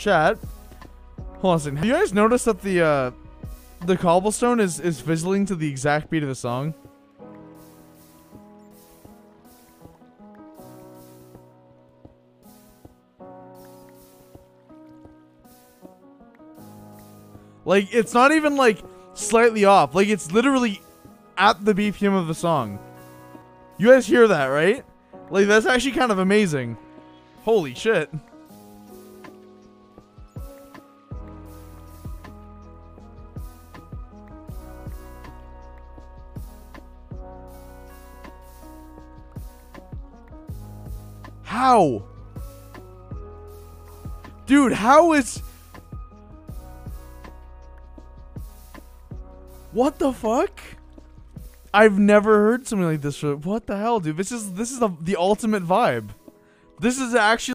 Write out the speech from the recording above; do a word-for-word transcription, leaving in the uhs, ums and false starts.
Chat. Hold on a second. Have you guys noticed that the uh, the cobblestone is is fizzling to the exact beat of the song? Like, it's not even like slightly off. Like, it's literally at the B P M of the song. You guys hear that, right? Like, that's actually kind of amazing. Holy shit. How? Dude, how is... What the fuck? I've never heard something like this. What the hell, dude? This is this is the, the ultimate vibe. This is actually